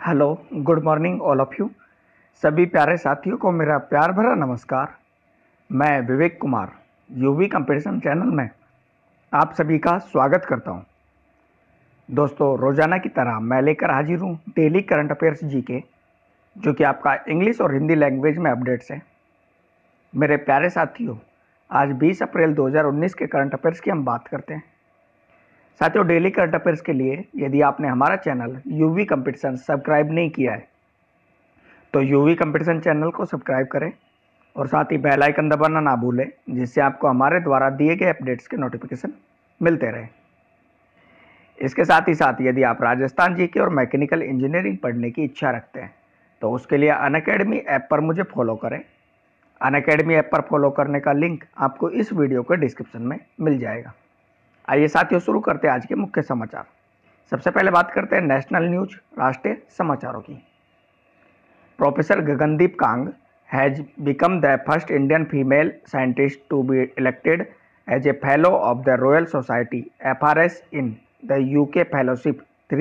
Hello, good morning all of you. सभी प्यारे साथियों को मेरा प्यार भरा नमस्कार। मैं Vivek Kumar UV competition channel में आप सभी का स्वागत करता हूं। दोस्तों, रोजाना की तरह मैं लेकर हाजिर हूं डेली करंट अफेयर्स जीके, जो कि आपका इंग्लिश और हिंदी लैंग्वेज में अपडेट्स है। मेरे प्यारे साथियों, आज 20 अप्रैल 2019 के करंट अफेयर्स की हम बात करते हैं। साथियों, डेली करंट अफेयर्स के लिए यदि आपने हमारा चैनल यूवी कंपटीशन सब्सक्राइब नहीं किया है तो यूवी कंपटीशन चैनल को सब्सक्राइब करें और साथ ही बेल आइकन दबाना ना भूलें, जिससे आपको हमारे द्वारा दिए गए अपडेट्स के नोटिफिकेशन मिलते रहें। इसके साथ ही साथ यदि आप राजस्थान जीके और मैकेनिकल इंजीनियरिंग पढ़ने की इच्छा रखते हैं तो उसके लिए अनअकैडमी ऐप पर मुझे फॉलो करें। अनअकैडमी ऐप पर फॉलो करने का लिंक आपको इस वीडियो के डिस्क्रिप्शन में मिल जाएगा। आइए साथियों, शुरू करते हैं आज के मुख्य समाचार। सबसे पहले बात करते हैं नेशनल न्यूज, राष्ट्रीय समाचारों की। Professor Gagandeep Kang has become the first Indian female scientist to be elected as a Fellow of the Royal Society (FRS) in the UK Fellowship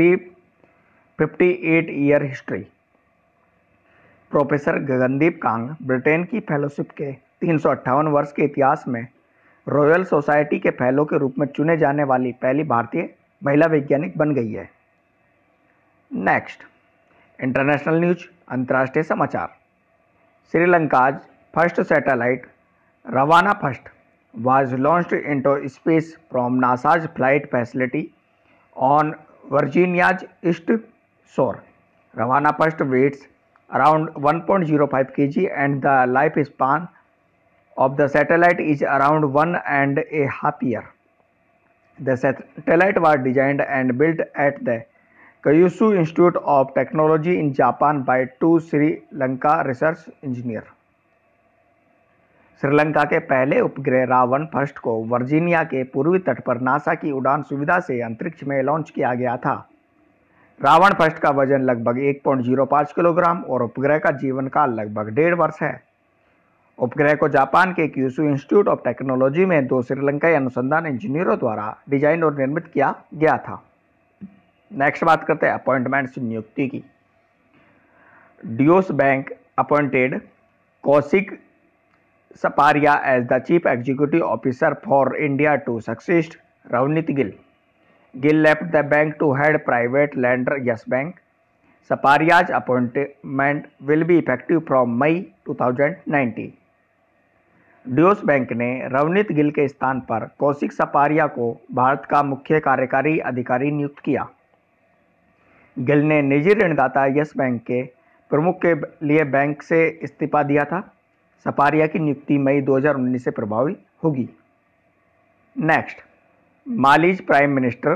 358-year history। Professor Gagandeep Kang Britain की फेलोशिप के 358 वर्ष के इतिहास में रॉयल सोसाइटी के फेलो के रूप में चुने जाने वाली पहली भारतीय महिला वैज्ञानिक बन गई है। नेक्स्ट, इंटरनेशनल न्यूज, अंतर्राष्ट्रीय समाचार। Sri first satellite, Ravana First, was launched into space from NASA's flight facility on Virginia's east shore. Ravana First weighs around 1.05 kg and the lifespan of the satellite is around 1.5 years. The satellite was designed and built at the Kyushu Institute of Technology in Japan by two Sri Lanka research engineers। Sri Lanka के पहले उपग्रह Ravan first को Virginia के पूर्वी तट पर NASA की उड़ान सुविधा से अंतरिक्ष में लॉन्च किया गया था। रावण फर्स्ट का वजन लगभग 1.05 किलोग्राम और उपग्रह का जीवन काल लगभग 1.5 वर्ष है। उपग्रह को जापान के क्यूशू इंस्टीट्यूट ऑफ टेक्नोलॉजी में दो श्रीलंकाई अनुसंधान इंजीनियरों द्वारा डिजाइन और निर्मित किया गया था। नेक्स्ट बात करते हैं अपॉइंटमेंट्स, नियुक्ति की। Deutsche Bank appointed Kaushik Saparia as the chief executive officer for India to succeed Ravneet Gill. Gill left the bank to head private lender Yes Bank. Saparia's appointment will be effective from May 2019। Deutsche Bank ने रवनीत गिल के स्थान पर कौशिक सपारिया को भारत का मुख्य कार्यकारी अधिकारी नियुक्त किया। गिल ने निजी ऋणदाता यस बैंक के प्रमुख के लिए बैंक से इस्तीफा दिया था। सपारिया की नियुक्ति मई 2019 से प्रभावी होगी। Next, Mali's prime minister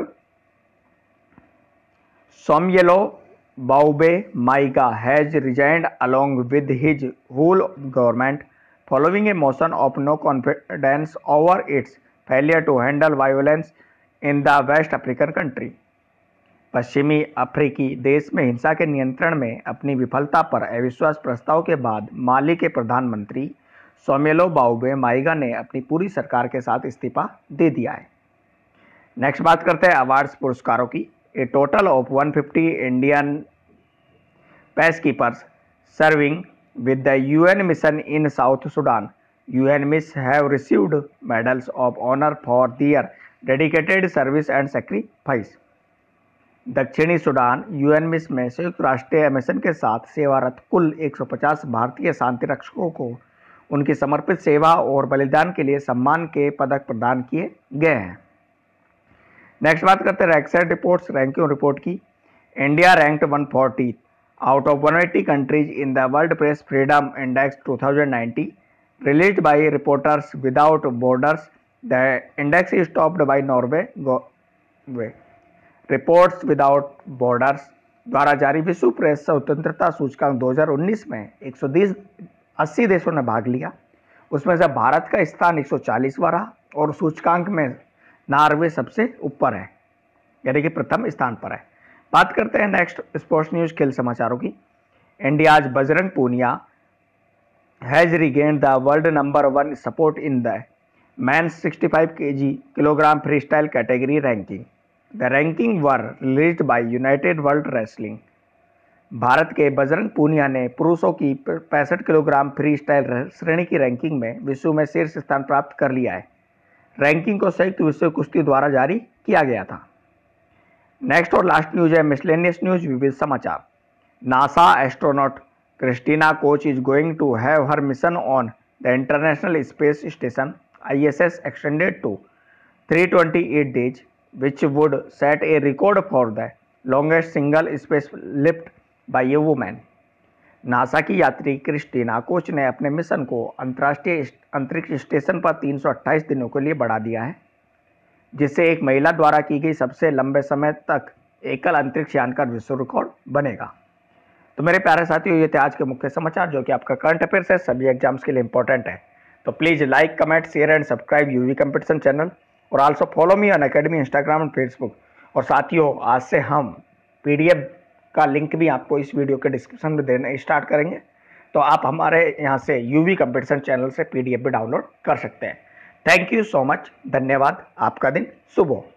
Soumeylou Boubeye Maiga has resigned along with his whole government following a motion of no confidence over its failure to handle violence in the West African country. पश्चिमी अफ्रीकी देश में हिंसा के नियंत्रण में अपनी विफलता पर अविश्वास प्रस्ताव के बाद माली के प्रधानमंत्री सोमेलो बाउबे माइगा ने अपनी पूरी सरकार के साथ इस्तीफा दे दिया है। नेक्स्ट बात करते हैं अवार्ड्स, पुरस्कारों की। A total of 150 Indian peacekeepers serving with the UN mission in South Sudan UN miss have received medals of honor for their dedicated service and sacrifice। दक्षिणी सूडान यूएन मिस में संयुक्त राष्ट्र mission के साथ सेवारत कुल 150 भारतीय शांति रक्षकों को उनकी समर्पित सेवा और बलिदान के लिए सम्मान के पदक प्रदान किए गए हैं। नेक्स्ट बात करते हैं रैंकसेट रिपोर्ट्स, रैंकिंग रिपोर्ट की। India ranked 140 out of 180 countries in the world press freedom index 2090 released by reporters without borders. The index is topped by Norway. Reports without borders द्वारा जारी विश्व प्रेस स्वतंत्रता सूचकांक 2019 में 180 देशों ने भाग लिया। उसमें से भारत का स्थान 140वां रहा और सूचकांक में नॉर्वे सबसे ऊपर है, यानी कि प्रथम स्थान पर है। बात करते हैं नेक्स्ट स्पोर्ट्स न्यूज, खेल समाचारों की। India's Bajrang Punia has regained the world number 1 spot in the men's 65 kilogram free style category ranking. The ranking were released by United World Wrestling। भारत के बजरंग पूनिया ने पुरुषों की 65 किलोग्राम फ्री स्टाइल श्रेणी की रैंकिंग में विश्व में शीर्ष स्थान प्राप्त कर लिया है। रैंकिंग को संयुक्त विश्व कुश्ती द्वारा जारी किया गया था। नेक्स्ट और लास्ट न्यूज है मिसलेनियस न्यूज, विविध समाचार। NASA astronaut Christina Koch is going to have her mission on the international space station ISS extended to 328 days, which would set a record for the longest single space lift by a woman. NASA की यात्री Christina Koch ने अपने mission को अंतर्राष्ट्रीय अंतरिक्ष station पर 328 दिनों के लिए बढ़ा दिया है, जिससे एक महिला द्वारा की गई सबसे लंबे समय तक एकल अंतरिक्ष यान का विश्व रिकॉर्ड बनेगा। तो मेरे प्यारे साथियों, ये थे आज के मुख्य समाचार जो कि आपका करंट अफेयर्स है, सभी एग्जाम्स के लिए इंपॉर्टेंट है। तो please like, comment, share and subscribe UV competition channel और also follow me on academy, Instagram and Facebook. और साथियों, आज से हम PDF का लिंक भी आपको इस वीडियो के डिस्क्रिप्शन में देना स्टार्ट करेंगे, तो आप हमारे यहाँ से यूवी कंपटीशन चैनल से PDF भी डाउनलोड कर सकते हैं। थैंक यू सो मच, धन्यवाद, आपका दिन शुभ हो।